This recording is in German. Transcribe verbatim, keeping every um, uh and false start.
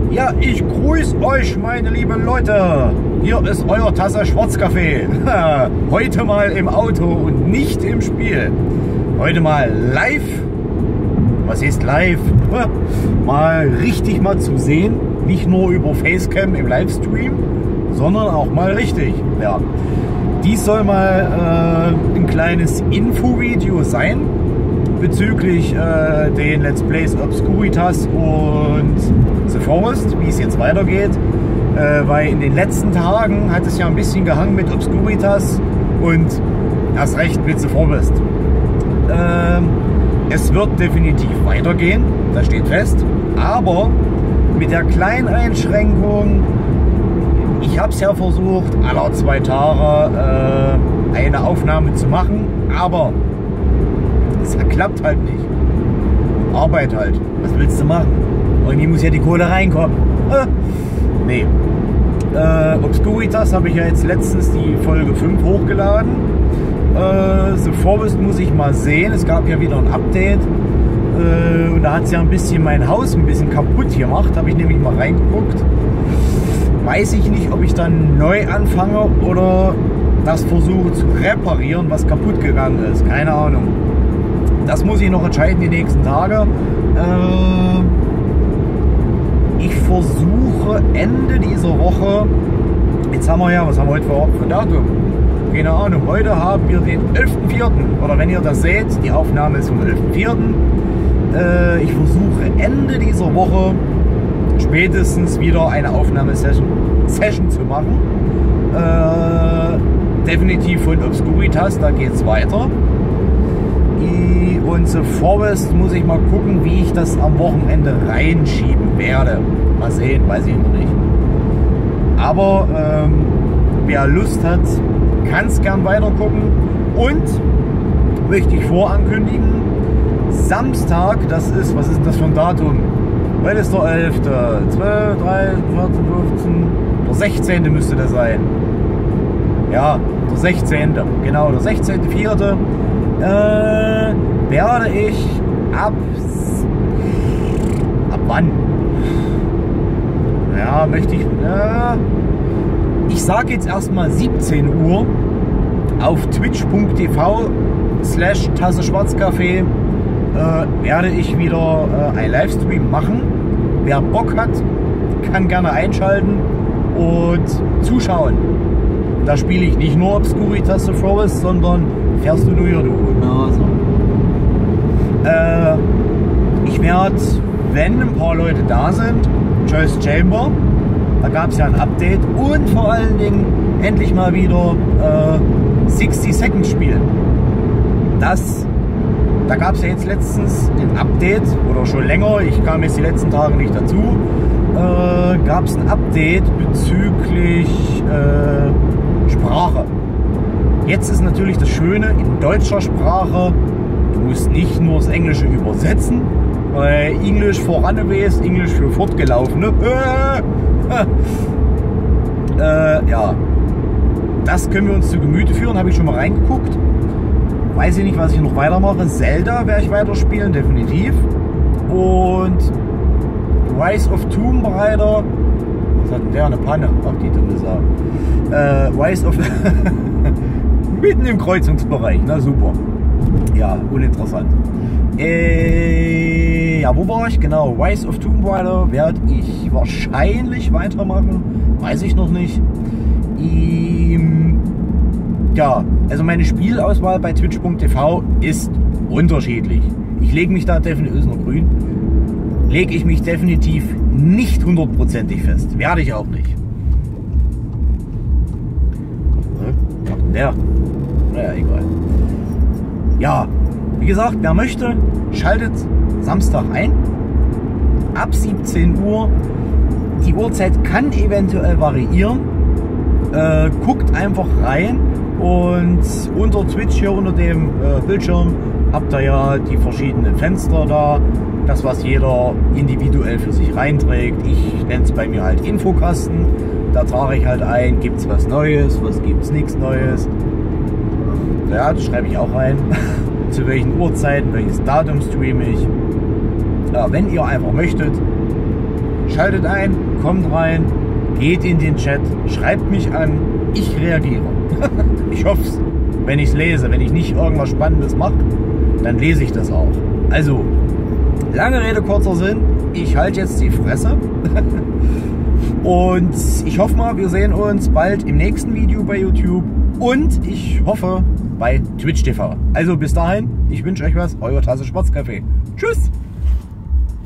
Ja, ich grüße euch, meine lieben Leute. Hier ist euer Tasse Schwarzkaffee. Heute mal im Auto und nicht im Spiel. Heute mal live. Was ist live? Mal richtig mal zu sehen. Nicht nur über Facecam im Livestream, sondern auch mal richtig. Ja. Dies soll mal äh, ein kleines Infovideo sein bezüglich äh, den Let's Plays Obscuritas und The Forest, wie es jetzt weitergeht. Äh, weil in den letzten Tagen hat es ja ein bisschen gehangen mit Obscuritas und erst recht mit The Forest. Äh, es wird definitiv weitergehen, das steht fest, aber mit der kleinen Einschränkung, ich habe es ja versucht, alle zwei Tage äh, eine Aufnahme zu machen, aber es klappt halt nicht. Arbeit halt. Was willst du machen? Irgendwie muss ja die Kohle reinkommen. Äh, nee. Äh, Obscuritas habe ich ja jetzt letztens die Folge fünf hochgeladen. Äh, The Forest muss ich mal sehen. Es gab ja wieder ein Update. Äh, und da hat es ja ein bisschen mein Haus ein bisschen kaputt gemacht. Habe ich nämlich mal reingeguckt. Weiß ich nicht, ob ich dann neu anfange oder das versuche zu reparieren, was kaputt gegangen ist. Keine Ahnung. Das muss ich noch entscheiden die nächsten Tage. Äh, ich versuche Ende dieser Woche, jetzt haben wir ja, was haben wir heute für Datum? Keine Ahnung, heute haben wir den elften vierten Oder wenn ihr das seht, die Aufnahme ist vom elften vierten Äh, ich versuche Ende dieser Woche spätestens wieder eine Aufnahmesession Session zu machen. Äh, definitiv von Obscuritas, da geht es weiter. Und The Forest muss ich mal gucken, wie ich das am Wochenende reinschieben werde. Mal sehen, weiß ich noch nicht. Aber ähm, wer Lust hat, kann es gern weiter gucken. Und möchte ich vorankündigen, Samstag, das ist, was ist denn das für ein Datum? Heute ist der elfte zwölf, dreizehn, vierzehn, fünfzehn, der sechzehnte müsste das sein. Ja, der sechzehnte Genau, der sechzehnte vierte Äh, werde ich ab ab wann? Ja, möchte ich äh, ich sage jetzt erstmal siebzehn Uhr auf twitch punkt tv slash Tasse Schwarzkaffee äh, werde ich wieder äh, ein Livestream machen. Wer Bock hat, kann gerne einschalten und zuschauen. Da spiele ich nicht nur Obscuritas The Forest, sondern fährst du nur hier, du. Also. Äh, ich werde, wenn ein paar Leute da sind, Joyce Chamber, da gab es ja ein Update und vor allen Dingen endlich mal wieder äh, sixty Seconds spielen. Das, da gab es ja jetzt letztens ein Update oder schon länger, ich kam jetzt die letzten Tage nicht dazu, äh, gab es ein Update bezüglich äh, Sprache. Jetzt ist natürlich das Schöne in deutscher Sprache, du musst nicht nur das Englische übersetzen, weil Englisch voranwärts, Englisch für Fortgelaufene. Äh, äh, ja, das können wir uns zu Gemüte führen, habe ich schon mal reingeguckt. Weiß ich nicht, was ich noch weitermache. Zelda werde ich weiterspielen, definitiv. Und Rise of Tomb Raider. Was hat denn der? Eine Panne. Ach, die dumme Sau. Äh, Rise of... Mitten im Kreuzungsbereich. Na super. Ja, uninteressant. Äh, ja, wo war ich? Genau. Rise of Tomb Raider werde ich wahrscheinlich weitermachen. Weiß ich noch nicht. Ähm, ja, also meine Spielauswahl bei twitch punkt tv ist unterschiedlich. Ich lege mich da definitiv, ist noch grün, lege ich mich definitiv nicht hundertprozentig fest. Werde ich auch nicht. Was macht denn der? Naja, egal. Ja, wie gesagt, wer möchte, schaltet Samstag ein. Ab siebzehn Uhr. Die Uhrzeit kann eventuell variieren. Äh, guckt einfach rein. Und unter Twitch hier unter dem äh, Bildschirm habt ihr ja die verschiedenen Fenster da. Das, was jeder individuell für sich reinträgt. Ich nenne es bei mir halt Infokasten. Da trage ich halt ein, gibt es was Neues, was gibt es nichts Neues. Ja, das schreibe ich auch rein. Zu welchen Uhrzeiten, welches Datum streame ich. Ja, wenn ihr einfach möchtet, Schaltet ein, kommt rein, geht in den Chat, schreibt mich an, ich reagiere. Ich hoffe es, wenn ich es lese. Wenn ich nicht irgendwas Spannendes mache, dann lese ich das auch. Also, lange Rede, kurzer Sinn, ich halte jetzt die Fresse. Und ich hoffe mal, wir sehen uns bald im nächsten Video bei YouTube und ich hoffe bei Twitch T V. Also bis dahin, ich wünsche euch was, euer Tasse Schwarzkaffee. Tschüss!